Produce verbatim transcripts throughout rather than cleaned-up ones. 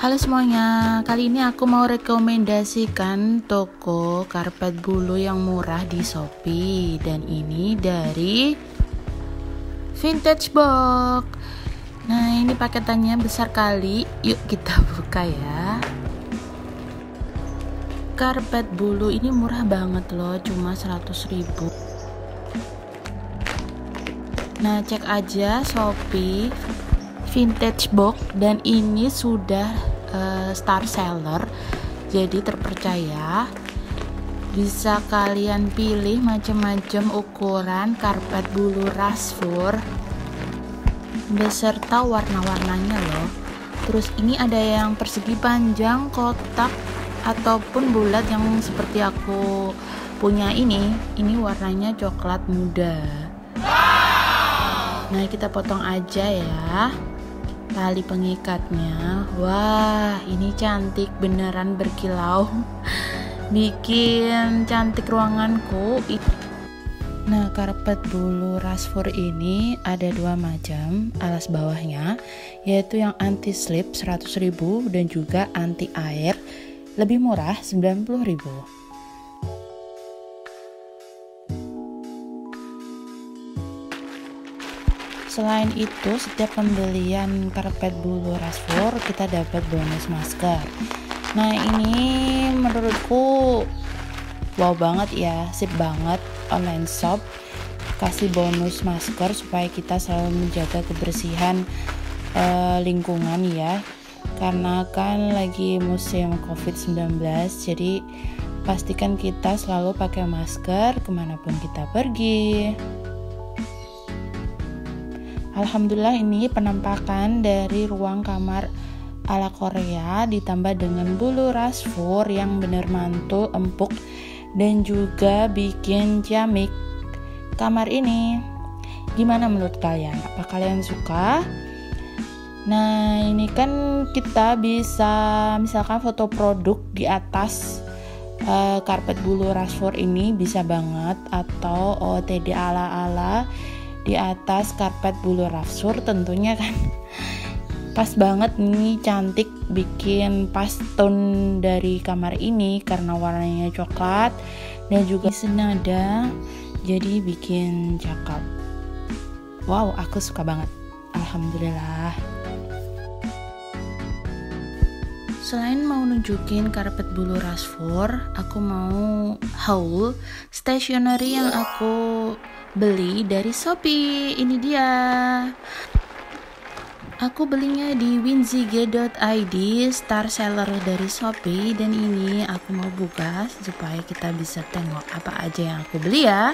Halo semuanya, kali ini aku mau rekomendasikan toko karpet bulu yang murah di Shopee. Dan ini dari Vintage Box. Nah, ini paketannya besar kali. Yuk kita buka ya. Karpet bulu ini murah banget loh, cuma seratus ribu. Nah, cek aja Shopee Vintage Box, dan ini sudah uh, star seller, jadi terpercaya. Bisa kalian pilih macam-macam ukuran karpet bulu rasfur beserta warna-warnanya loh. Terus ini ada yang persegi panjang, kotak, ataupun bulat yang seperti aku punya ini. Ini warnanya coklat muda. Nah, kita potong aja ya tali pengikatnya. Wah, ini cantik beneran, berkilau. Bikin cantik ruanganku. Nah, karpet bulu rasfur ini ada dua macam alas bawahnya, yaitu yang anti slip seratus ribu dan juga anti air lebih murah sembilan puluh ribu. Selain itu, setiap pembelian karpet bulu rasfur kita dapat bonus masker. Nah, ini menurutku wow banget ya, sip banget. Online shop kasih bonus masker supaya kita selalu menjaga kebersihan eh, lingkungan ya. Karena kan lagi musim covid sembilan belas, jadi pastikan kita selalu pakai masker kemanapun kita pergi. Alhamdulillah, ini penampakan dari ruang kamar ala Korea ditambah dengan bulu rasfur yang bener mantul, empuk, dan juga bikin ciamik kamar ini. Gimana menurut kalian? Apa kalian suka? Nah, ini kan kita bisa misalkan foto produk di atas uh, karpet bulu rasfur ini bisa banget, atau O O T D ala-ala di atas karpet bulu rasfur tentunya kan pas banget nih, cantik, bikin pas tone dari kamar ini karena warnanya coklat dan juga senada, jadi bikin cakep. Wow, aku suka banget, alhamdulillah. Selain mau nunjukin karpet bulu rasfur, aku mau haul stationery yang aku beli dari Shopee. Ini dia. Aku belinya di winzige dot i d, star seller dari Shopee, dan ini aku mau buka supaya kita bisa tengok apa aja yang aku beli ya.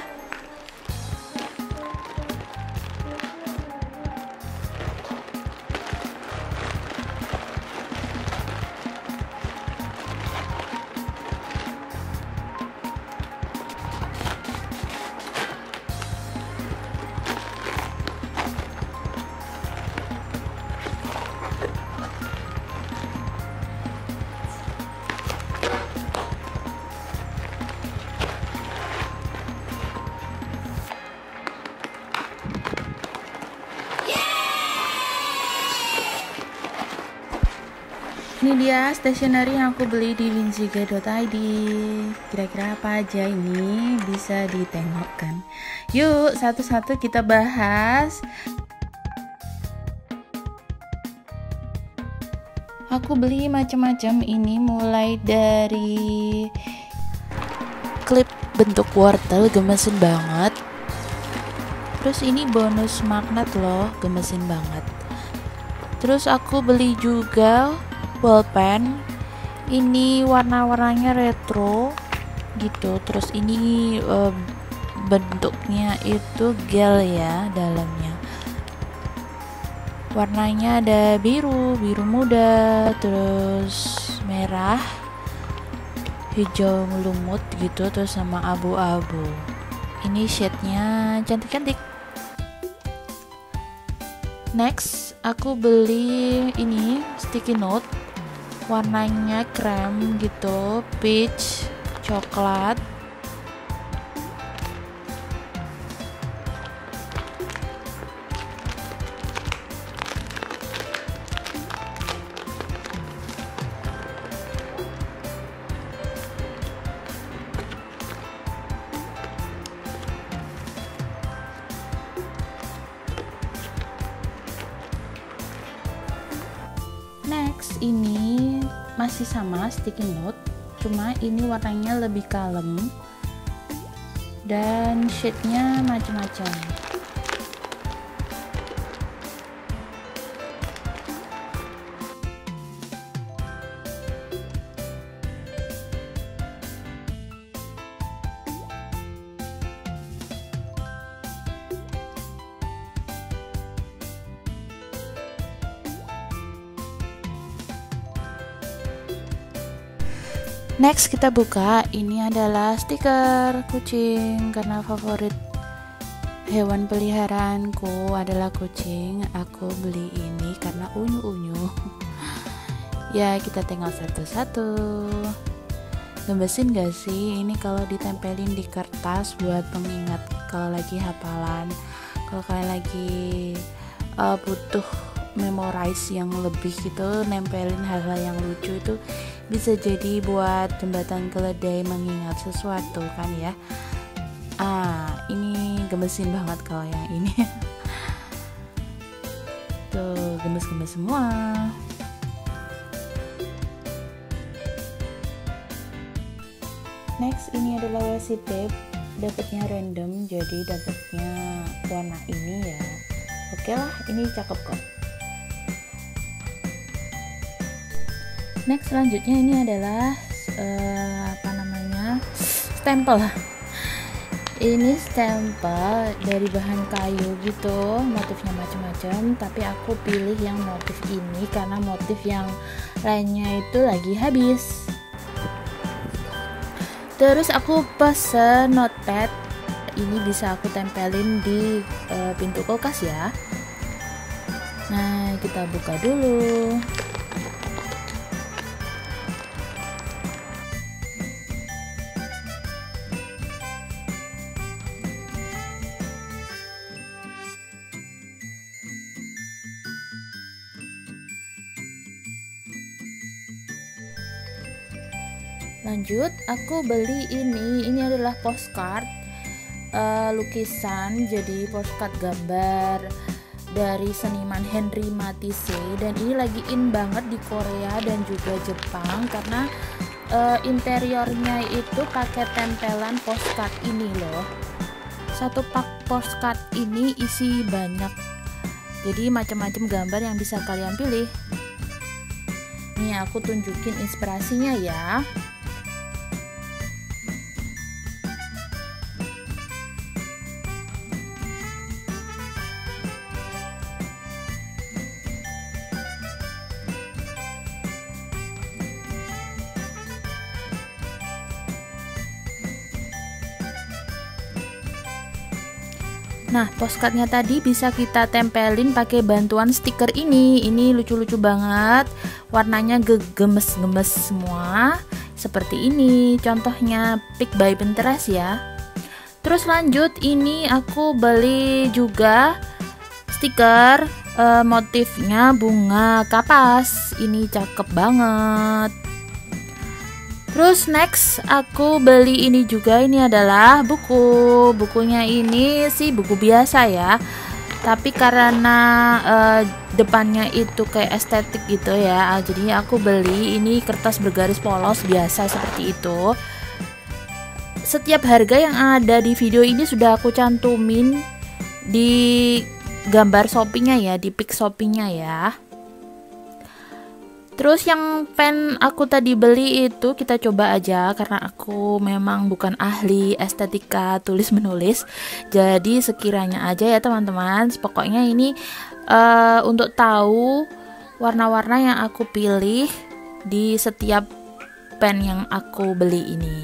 Ini dia stationery yang aku beli di winzige dot i d. Kira-kira apa aja ini, bisa ditengok kan? Yuk, satu-satu kita bahas. Aku beli macam-macam ini, mulai dari klip bentuk wortel, gemesin banget. Terus ini bonus magnet loh, gemesin banget. Terus aku beli juga pulpen, ini warna-warnanya retro gitu. Terus ini e, bentuknya itu gel ya dalamnya. Warnanya ada biru, biru muda, terus merah, hijau lumut gitu, terus sama abu-abu. Ini shade-nya cantik-cantik. Next, aku beli ini sticky note, warnanya krem gitu, peach, coklat. Next ini masih sama sticky note, cuma ini warnanya lebih kalem dan shade-nya macam-macam. Next kita buka, ini adalah stiker kucing karena favorit hewan peliharaanku adalah kucing. Aku beli ini karena unyu-unyu. Ya kita tengok satu-satu. Gemesin gak sih? Ini kalau ditempelin di kertas buat pengingat kalau lagi hafalan. Kalau kalian lagi uh, butuh memorize yang lebih gitu, nempelin hal-hal yang lucu itu bisa jadi buat jembatan keledai mengingat sesuatu kan ya. Ah, ini gemesin banget kalau yang ini. Tuh, gemes-gemes semua. Next ini adalah washi tape, dapatnya random jadi dapatnya warna ini ya. Oke lah, ini cakep kok. Next selanjutnya ini adalah uh, apa namanya stempel. Ini stempel dari bahan kayu gitu, motifnya macam-macam, tapi aku pilih yang motif ini karena motif yang lainnya itu lagi habis. Terus aku pesen notepad, ini bisa aku tempelin di uh, pintu kulkas ya. Nah kita buka dulu. Lanjut, aku beli ini. Ini adalah postcard uh, lukisan, jadi postcard gambar dari seniman Henry Matisse. Dan ini lagi in banget di Korea dan juga Jepang karena uh, interiornya itu pakai tempelan postcard ini loh. Satu pak postcard ini isi banyak, jadi macam-macam gambar yang bisa kalian pilih. Nih aku tunjukin inspirasinya ya. Nah, postcardnya tadi bisa kita tempelin pakai bantuan stiker ini. Ini lucu-lucu banget. Warnanya gemes-gemes semua. Seperti ini. Contohnya pick by Pinterest ya. Terus lanjut, ini aku beli juga stiker uh, motifnya bunga kapas. Ini cakep banget. Terus next aku beli ini juga, ini adalah buku. Bukunya ini sih buku biasa ya, tapi karena uh, depannya itu kayak estetik gitu ya, jadi aku beli ini kertas bergaris polos biasa seperti itu. Setiap harga yang ada di video ini sudah aku cantumin di gambar Shopee-nya ya, di pic Shopee-nya ya. Terus yang pen aku tadi beli itu kita coba aja karena aku memang bukan ahli estetika tulis menulis. Jadi sekiranya aja ya teman-teman. Pokoknya ini uh, untuk tahu warna-warna yang aku pilih di setiap pen yang aku beli ini.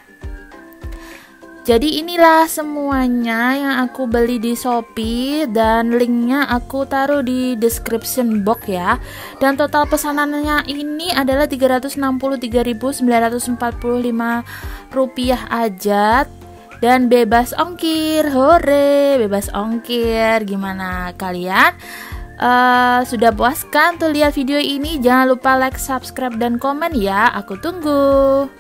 Jadi inilah semuanya yang aku beli di Shopee dan linknya aku taruh di description box ya. Dan total pesanannya ini adalah tiga ratus enam puluh tiga ribu sembilan ratus empat puluh lima rupiah aja dan bebas ongkir. Hore, bebas ongkir. Gimana kalian? Uh, sudah puas kan tuh lihat video ini? Jangan lupa like, subscribe, dan komen ya. Aku tunggu.